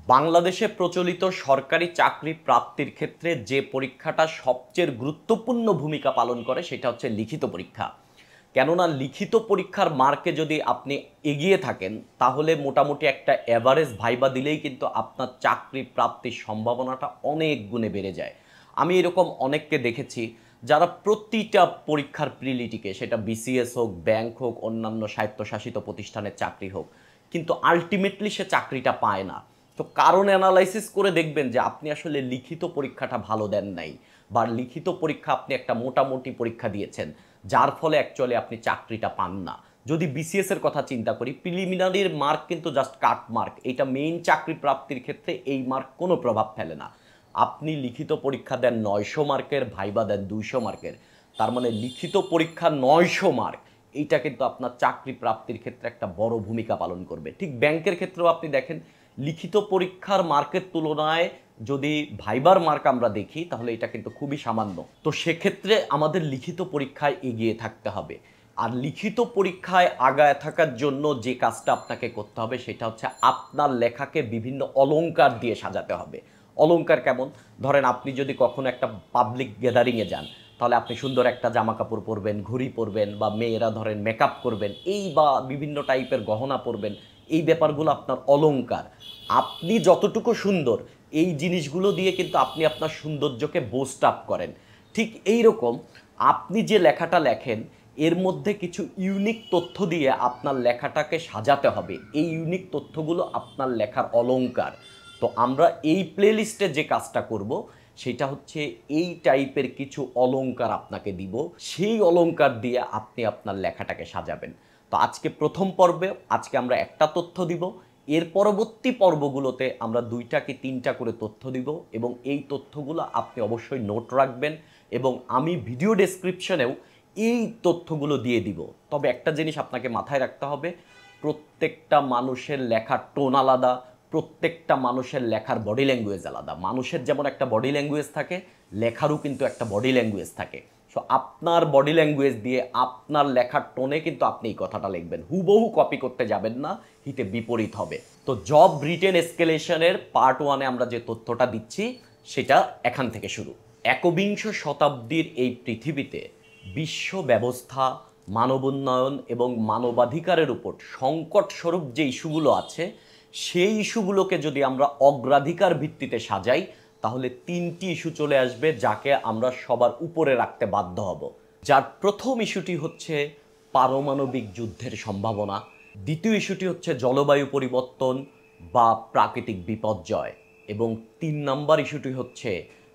বাংলাদেশে প্রচলিত সরকারি চাকরি প্রাপ্তির ক্ষেত্রে যে পরীক্ষাটা সবচেয়ে গুরুত্বপূর্ণ ভূমিকা পালন করে সেটা হচ্ছে লিখিত পরীক্ষা। কেননা লিখিত পরীক্ষার মার্কে যদি আপনি এগিয়ে থাকেন তাহলে মোটামুটি একটা অ্যাভারেজ ভাইবা দিলেই কিন্তু আপনার চাকরি প্রাপ্তির সম্ভাবনাটা অনেক গুণে বেড়ে যায়। আমি এরকম অনেককে দেখেছি যারা প্রতিটা পরীক্ষার প্রিলিটিকে, সেটা বিসিএস হোক, ব্যাংক হোক, অন্যান্য স্বায়ত্তশাসিত প্রতিষ্ঠানের চাকরি হোক, কিন্তু আলটিমেটলি সে চাকরিটা পায় না। তো কারণ অ্যানালাইসিস করে দেখবেন যে আপনি আসলে লিখিত পরীক্ষাটা ভালো দেন নাই, বা লিখিত পরীক্ষা আপনি একটা মোটামুটি পরীক্ষা দিয়েছেন যার ফলে অ্যাকচুয়ালি আপনি চাকরিটা পান না। যদি বিসিএস এর কথা চিন্তা করি, প্রিলিমিনারির মার্ক কিন্তু জাস্ট কাট মার্ক, এটা মেইন চাকরি প্রাপ্তির ক্ষেত্রে এই মার্ক কোনো প্রভাব ফেলে না। আপনি লিখিত পরীক্ষা দেন 900 মার্কের, ভাইবা দেন 200 মার্কের, তার মানে লিখিত পরীক্ষা 900 মার্ক, এইটা কিন্তু আপনার চাকরি প্রাপ্তির ক্ষেত্রে একটা বড় ভূমিকা পালন করবে। ঠিক ব্যাংকের ক্ষেত্রেও আপনি দেখেন লিখিত পরীক্ষার মার্কের তুলনায় যদি ভাইবার মার্ক আমরা দেখি তাহলে এটা কিন্তু খুবই সামান্য। তো সেক্ষেত্রে আমাদের লিখিত পরীক্ষায় এগিয়ে থাকতে হবে। আর লিখিত পরীক্ষায় আগায় থাকার জন্য যে কাজটা আপনাকে করতে হবে সেটা হচ্ছে আপনার লেখাকে বিভিন্ন অলংকার দিয়ে সাজাতে হবে। অলংকার কেমন? ধরেন আপনি যদি কখনো একটা পাবলিক গ্যাদারিংয়ে যান তাহলে আপনি সুন্দর একটা জামা কাপড় পরবেন, ঘড়ি পরবেন, বা মেয়েরা ধরেন মেকআপ করবেন, এই বা বিভিন্ন টাইপের গহনা পরবেন। এই ব্যাপারগুলো আপনার অলংকার। আপনি যতটুকু সুন্দর, এই জিনিসগুলো দিয়ে কিন্তু আপনি আপনার সৌন্দর্যকে বুস্ট আপ করেন। ঠিক এই রকম আপনি যে লেখাটা লেখেন এর মধ্যে কিছু ইউনিক তথ্য দিয়ে আপনার লেখাটাকে সাজাতে হবে। এই ইউনিক তথ্যগুলো আপনার লেখার অলংকার। তো আমরা এই প্লেলিস্টে যে কাজটা করব সেটা হচ্ছে এই টাইপের কিছু অলংকার আপনাকে দিব, সেই অলংকার দিয়ে আপনি আপনার লেখাটাকে সাজাবেন। তো আজকে প্রথম পর্বে আজকে আমরা একটা তথ্য দিব, এর পরবর্তী পর্বগুলোতে আমরা 2টা কি 3টা করে তথ্য দিব, এবং এই তথ্যগুলো আপনি অবশ্যই নোট রাখবেন, এবং আমি ভিডিও ডেসক্রিপশনেও এই তথ্যগুলো দিয়ে দিব। তবে একটা জিনিস আপনাকে মাথায় রাখতে হবে, প্রত্যেকটা মানুষের লেখার টোন আলাদা, প্রত্যেকটা মানুষের লেখার বডি ল্যাঙ্গুয়েজ আলাদা। মানুষের যেমন একটা বডি ল্যাঙ্গুয়েজ থাকে, লেখারও কিন্তু একটা বডি ল্যাঙ্গুয়েজ থাকে। সো আপনার বডি ল্যাঙ্গুয়েজ দিয়ে আপনার লেখার টোনে কিন্তু আপনি এই কথাটা লিখবেন, হুবহু কপি করতে যাবেন না, হিতে বিপরীত হবে। তো জব রিটেন এসকেলেশনের পার্ট 1-এ আমরা যে তথ্যটা দিচ্ছি সেটা এখান থেকে শুরু। একবিংশ শতাব্দীর এই পৃথিবীতে বিশ্ব ব্যবস্থা, মানবোন্নয়ন এবং মানবাধিকারের উপর সংকট স্বরূপ যে ইস্যুগুলো আছে সেই ইস্যুগুলোকে যদি আমরা অগ্রাধিকার ভিত্তিতে সাজাই তাহলে 3টি ইস্যু চলে আসবে যাকে আমরা সবার উপরে রাখতে বাধ্য হব। যার প্রথম ইস্যুটি হচ্ছে পারমাণবিক যুদ্ধের সম্ভাবনা, দ্বিতীয় ইস্যুটি হচ্ছে জলবায়ু পরিবর্তন বা প্রাকৃতিক বিপর্যয়, এবং 3 নম্বর ইস্যুটি হচ্ছে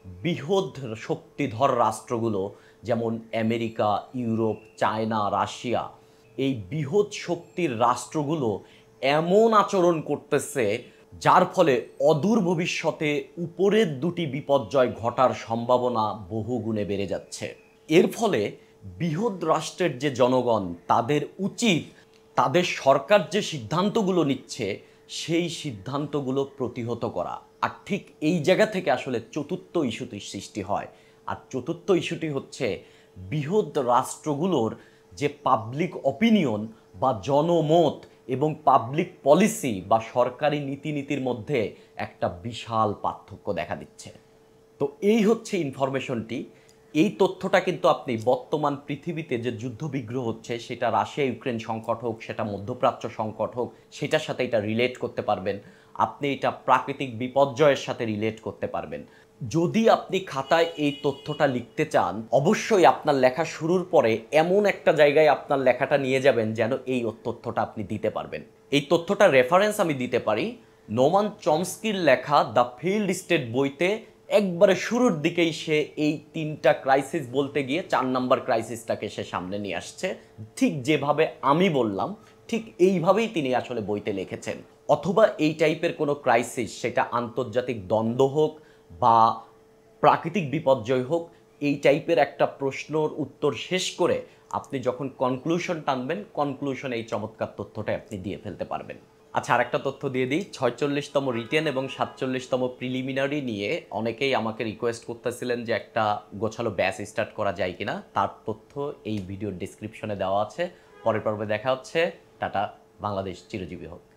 বৃহৎ শক্তিধর রাষ্ট্রগুলো যেমন আমেরিকা, ইউরোপ, চায়না, রাশিয়া, এই বৃহৎ শক্তির রাষ্ট্রগুলো এমন আচরণ করতেছে যার ফলে অদূর ভবিষ্যতে উপরের 2টি বিপর্যয় ঘটার সম্ভাবনা বহুগুণে বেড়ে যাচ্ছে। এর ফলে বৃহৎ রাষ্ট্রের যে জনগণ, তাদের উচিত তাদের সরকার যে সিদ্ধান্তগুলো নিচ্ছে সেই সিদ্ধান্তগুলো প্রতিহত করা। আর ঠিক এই জায়গা থেকে আসলে চতুর্থ ইস্যুটির সৃষ্টি হয়। আর চতুর্থ ইস্যুটি হচ্ছে বৃহৎ রাষ্ট্রগুলোর যে পাবলিক অপিনিয়ন বা জনমত এবং পাবলিক পলিসি বা সরকারি নীতিনীতির মধ্যে একটা বিশাল পার্থক্য দেখা দিচ্ছে। তো এই হচ্ছে ইনফরমেশনটি। এই তথ্যটা কিন্তু আপনি বর্তমান পৃথিবীতে যে যুদ্ধবিগ্রহ হচ্ছে, সেটা রাশিয়া ইউক্রেন সংকট হোক, সেটা মধ্যপ্রাচ্য সংকট হোক, সেটার সাথে এটা রিলেট করতে পারবেন। আপনি এটা প্রাকৃতিক বিপর্যয়ের সাথে রিলেট করতে পারবেন। যদি আপনি খাতায় এই তথ্যটা লিখতে চান, অবশ্যই আপনার লেখা শুরুর পরে এমন একটা জায়গায় আপনার লেখাটা নিয়ে যাবেন যেন এই তথ্যটা আপনি দিতে পারবেন। এই তথ্যটা রেফারেন্স আমি দিতে পারি নোমান চমস্কির লেখা দ্য ফেইল্ড স্টেট বইতে। একবারে শুরুর দিকেই সে এই 3টা ক্রাইসিস বলতে গিয়ে 4 নম্বর ক্রাইসিসটাকে সে সামনে নিয়ে আসছে। ঠিক যেভাবে আমি বললাম ঠিক এইভাবেই তিনি আসলে বইতে লিখেছেন। অথবা এই টাইপের কোনো ক্রাইসিস, সেটা আন্তর্জাতিক দ্বন্দ্ব হোক বা প্রাকৃতিক বিপর্যয় হোক, এই টাইপের একটা প্রশ্নর উত্তর শেষ করে আপনি যখন কনক্লুশন টানবেন, কনক্লুশনে এই চমৎকার তথ্যটা আপনি দিয়ে ফেলতে পারবেন। আচ্ছা, আরেকটা তথ্য দিয়ে দিই। 46তম রিটেন এবং 47তম প্রিলিমিনারি নিয়ে অনেকেই আমাকে রিকোয়েস্ট করতেছিলেন যে একটা গোছালো ব্যাচ স্টার্ট করা যায় কিনা। তার তথ্য এই ভিডিওর ডেসক্রিপশনে দেওয়া আছে। পরের পর্বে দেখা হচ্ছে। টাটা, বাংলাদেশ চিরজীবী হোক।